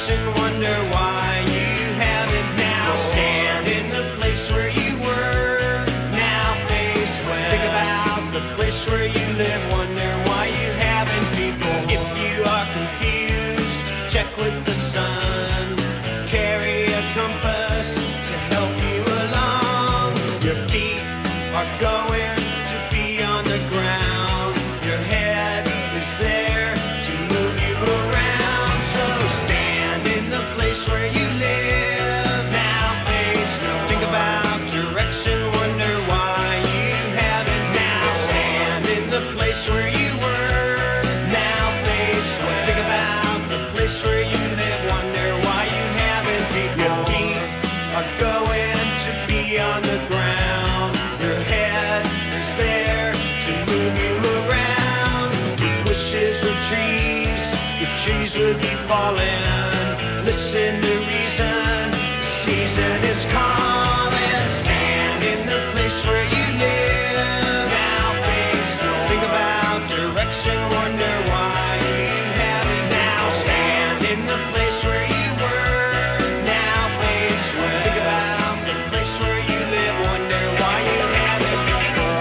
direction, wonder why you haven't now. Stand in the place where you were, now face west. Think about the place where you live, wonder why you haven't before. If you are confused, check with the sun. Carry a compass to help you along. Your feet are going to be on the ground. Your head is there to move you around. So stand in the place where you live, now face north. Think about direction, wonder why you haven't now. Stand in the place where you were, now face west. Think about the place where you live, wonder why you haven't before. Your feet are going to be on the ground. Your head is there to move you around. If wishes were trees, the trees would be falling. Listen to reason, the season is calling. Stand in the place where you live, now face north. Think about direction, wonder why you haven't now. Stand in the place where you were, now face west. Think about the place where you live, wonder why you haven't before.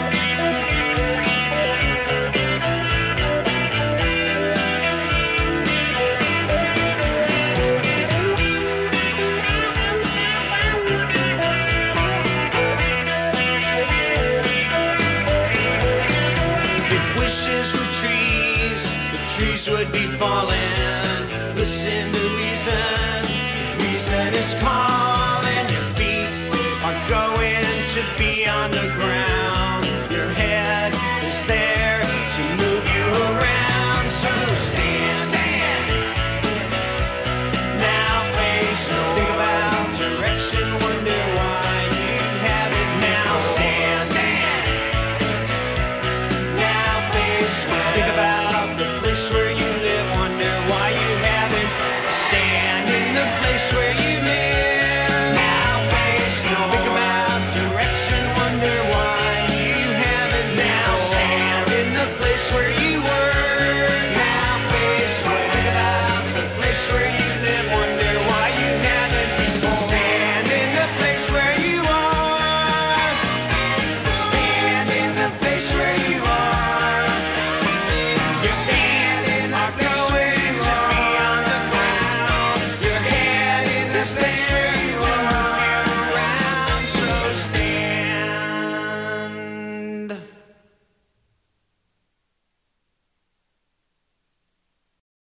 If wishes were trees, the trees would be falling. Listen to reason, reason is calling. Your feet are going to be on the ground. Your head is there to move you around. So stand, now face north. Think about direction, wonder why you haven't now. Stand, now face west. Think about the place where you live, wonder why you haven't. Stand in the place where you live, now face north. Think about direction, wonder why you haven't now. Stand in the place where you were, now face west. Think about the place where you live, wonder why you haven't before. Stand in the place where you are. Stand in the place where you are. Your feet are going to be on the ground. Your head is there